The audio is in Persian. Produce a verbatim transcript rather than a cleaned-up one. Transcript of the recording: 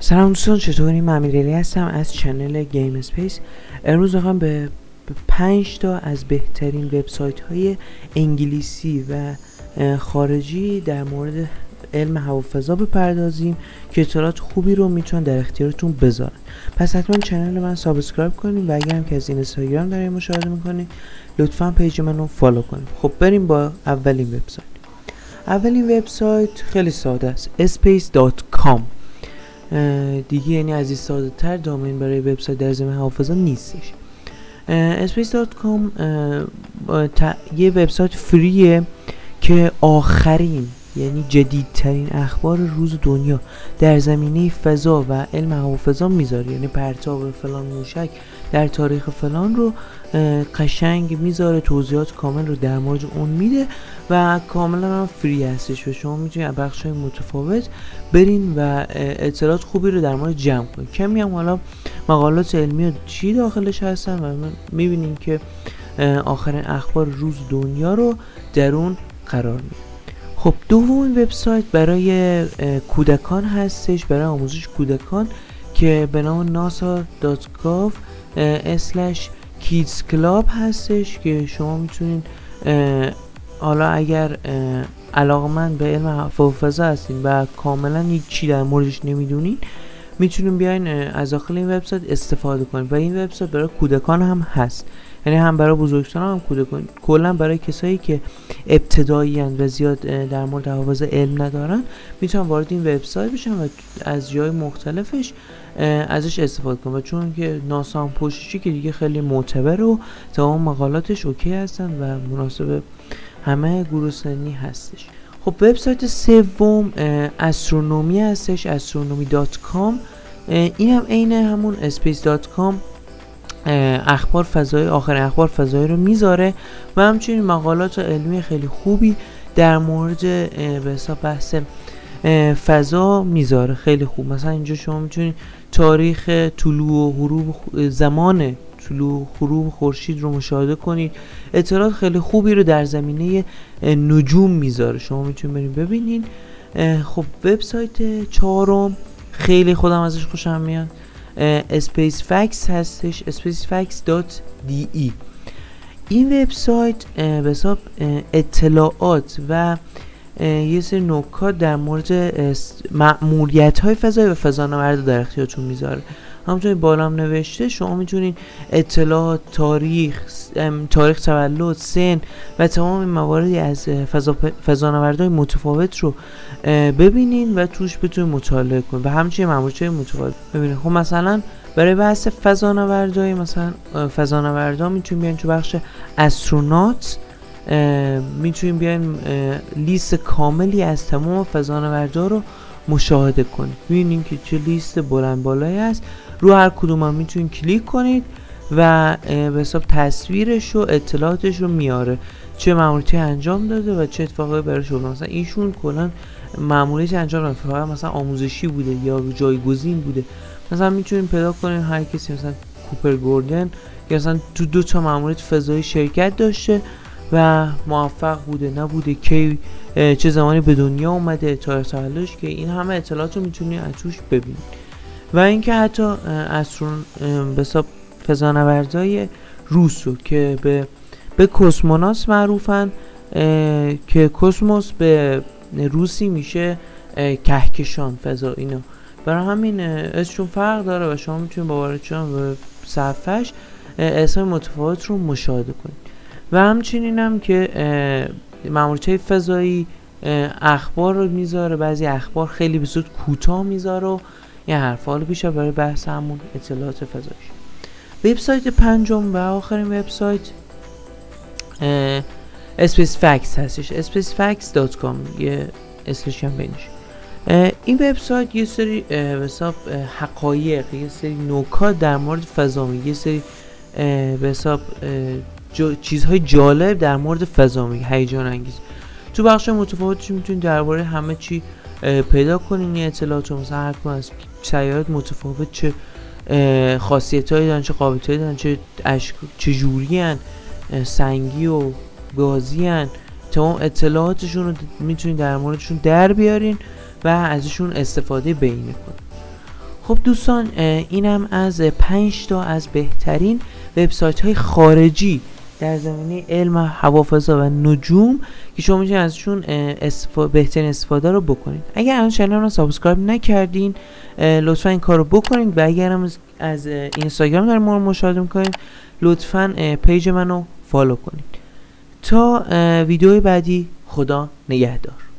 سلام دوستان، چطوری؟ من امیرعلی هستم از چنل گیم اسپیس. امروز میخوام به پنج تا از بهترین وبسایت های انگلیسی و خارجی در مورد علم هوافضا بپردازیم که اطلاعات خوبی رو میتونن در اختیارتون بذارن. پس حتما چنل من سابسکرایب کنین و اگر هم که از اینستاگرام دارین مشاهده میکنین لطفا پیج منو فالو کنین. خب بریم با اولین وبسایت. اولین وبسایت خیلی ساده است، اسپیس دات کام. دیگه یعنی از این ساده تر دامین برای وبسایت در زمینه هوافضا نیستش. اسپیس دات کام یه وبسایت فریه که آخرین یعنی جدیدترین اخبار روز دنیا در زمینه فضا و علم هوافضا میذاره، یعنی پرتاب فلان موشک در تاریخ فلان رو قشنگ میذاره، توضیحات کامل رو در مورد اون میده و کاملا هم فری هستش و شما میتونید از بخش‌های متفاوت برین و اطلاعات خوبی رو در مورد جمع کنید. کمی هم حالا مقالات علمی و چی داخلش هستن و میبینین که آخرین اخبار روز دنیا رو در اون قرار میده. خب دومین وبسایت برای کودکان هستش، برای آموزش کودکان که به نام ناسا دات گاو اسلش کیدز کلاب هستش که شما میتونین حالا اگر علاقمند به علم هوافضا هستین و کاملا هیچ چی در موردش نمیدونین میتونین بیاین از داخل این وبسایت استفاده کنین و این وبسایت برای کودکان هم هست، یعنی هم برای بزرگسالان هم کودکان، کلا برای کسایی که ابتدایی اند و زیاد در مورد هوافضا علم ندارن میتونن وارد این وبسایت بشن و از جای مختلفش ازش استفاده کنن و چون که ناسا هم پشتشی که دیگه خیلی معتبر و تمام مقالاتش اوکی هستن و مناسب همه گروه سنی هستش. خب وبسایت سوم استرونومی هستش، استرونومی دات کام. این هم عین همون اسپیس دات کام اخبار فضایی، آخر اخبار فضایی رو میذاره و همچنین مقالات علمی خیلی خوبی در مورد به حساب بحث فضا میذاره، خیلی خوب. مثلا اینجا شما میتونید تاریخ طلوع و غروب زمان طلوع و غروب خورشید رو مشاهده کنید، اطلاعات خیلی خوبی رو در زمینه نجوم میذاره، شما میتونید برید ببینید. خب وبسایت چهارم خیلی خودم ازش خوشم میاد، اسپیس فکس هستش، اسپیس فکس دات دی ای. این وبسایت به حساب اطلاعات و یه سری نکات در مورد مأموریت‌های فضایی و فضانورد در اختیارتون میذاره. همونطور بالا هم نوشته شما میتونید اطلاعات، تاریخ، تاریخ تولد، سن و تمام این مواردی از فضا فضانوردهای متفاوت رو ببینین و توش بتونید مطالعه کنید و همچنین مأموریت‌های متفاوت ببینید. خب مثلا برای بحث فضانوردهای، مثلا فضانوردها میتونید بیاین تو بخش استرونات، میتونید بیاین لیست کاملی از تمام فضانوردها رو مشاهده کنید، ببینید که چه لیست بلند بالایی هست. رو هر کدوم هم میتونید کلیک کنید و به حساب تصویرش و اطلاعاتش رو میاره، چه مأموریتی انجام داده و چه اتفاقی براش افتاده. مثلا ایشون کلا مأموریتی انجام داده، فقط مثلا آموزشی بوده یا جایگزین بوده. مثلا میتونید پیدا کنید هر کسی مثلا کوپر گوردن که مثلا تو دو تا مأموریت فضایی شرکت داشته و موفق بوده نبوده، کی چه زمانی به دنیا اومده، تاریخ تولدش، که این همه اطلاعات رو میتونید از توش ببینید. و اینکه حتی استرون به حساب فضانوردهای روس رو که به به کسموناس معروفن که کسموس به روسی میشه کهکشان فضا، اینا برای همین اسمشون فرق داره و شما میتونید با وارد شدن به صفحش اسم متفاوت رو مشاهده کنید. و همچنین هم که مأموریت‌های فضایی اخبار رو میذاره، بعضی اخبار خیلی به صورت کوتاه میذاره و این حرفا. حالا بیشتر برای بحث همون اطلاعات فضایی. وبسایت پنجم و آخرین وبسایت اسپیس فکس هستش، اسپیس فکس دات کام، یه اسلش هم بینش. این وبسایت یه سری به حساب حقایق، یه سری نکات در مورد فضا میگه، یه سری به حساب جا، چیزهای جالب در مورد فضا میگه، هیجان انگیز. تو بخش متفاوتش میتونید درباره همه چی پیدا کنین این اطلاعات رو. مثلا هر کدوم از سیارات متفاوت چه خاصیتایی دارن، چه قابلیتایی دارن، چه اشک... چه جوری ان، سنگی و گازی ان، تمام اطلاعاتشون رو میتونید در موردشون در بیارین و ازشون استفاده بینه کنین. خب دوستان، اینم از پنج تا از بهترین وبسایت های خارجی در زمینه علم هوافضا و نجوم که شما میتونید ازشون استفا... بهترین استفاده رو بکنید. اگر الان چنل رو سابسکرایب نکردین لطفا این کار رو بکنید و اگر هم از اینستاگرام دارین ما رو مشاهده میکنید لطفا پیج منو فالو کنید. تا ویدیوی بعدی، خدا نگهدار.